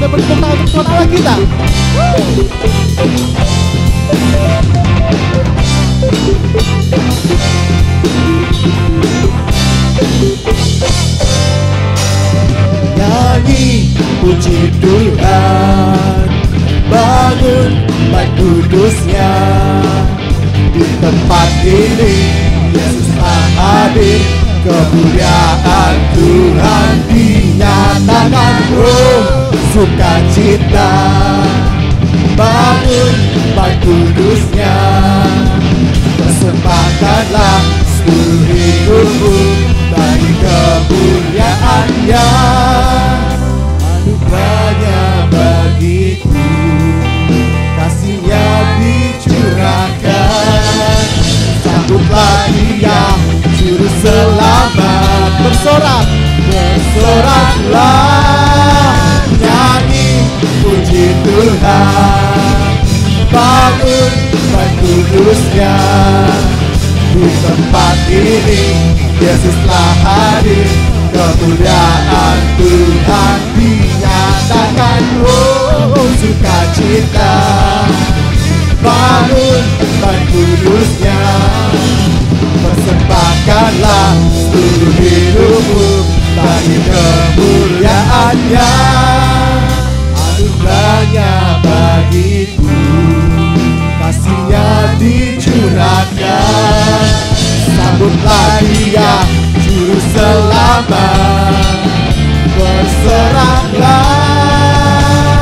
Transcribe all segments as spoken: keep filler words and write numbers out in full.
Kita bertepuk tangan untuk Tuhan Allah kita. Nyanyi puji Tuhan, bangun baik kudusnya. Di tempat ini Yesus telah hadir, kemuliaan Tuhan dinyatakan. Oh, sukacita, bangun baik kudusnya. Persembahkanlah seluruh hidupmu bagi kemuliaan-Nya. Anugerahnya bagiku, kasih-Nya dicurahkan. Sambutlah Dia juru selamat, bersorak, bersoraklah, nyanyi puji Tuhan, bangun baik kudusnya. Di tempat ini Yesus telah hadir, kemuliaan Tuhan dinyatakan. Oh, sukacita, bangun baik kudusnya. Persembahkanlah seluruh hidupmu bagi kemuliaan-Nya. Anugerahnya bagiku, kasih-Nya dicurahkan. Sambutlah Dia juru selamat, bersoraklah,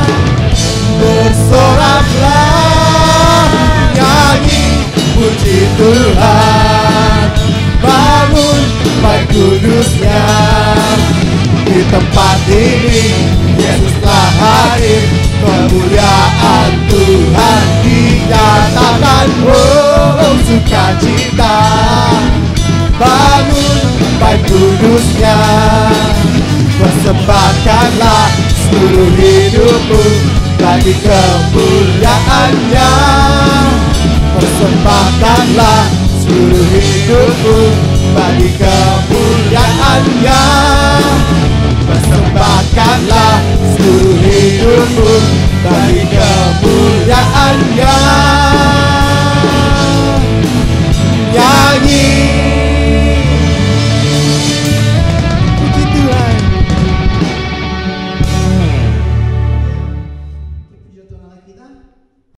bersoraklah, nyanyi puji Tuhan, bangun baik kudusnya. Di tempat ini Yesus telah hadir, kemuliaan Tuhan dinyatakan. Oh, sukacita, bangun baik kudusnya. Persembahkanlah seluruh hidupmu bagi kemuliaan-Nya. Persembahkanlah seluruh hidupmu bagi kemuliaan-Nya. Persembahkanlah seluruh hidupmu bagi kemuliaan-Nya.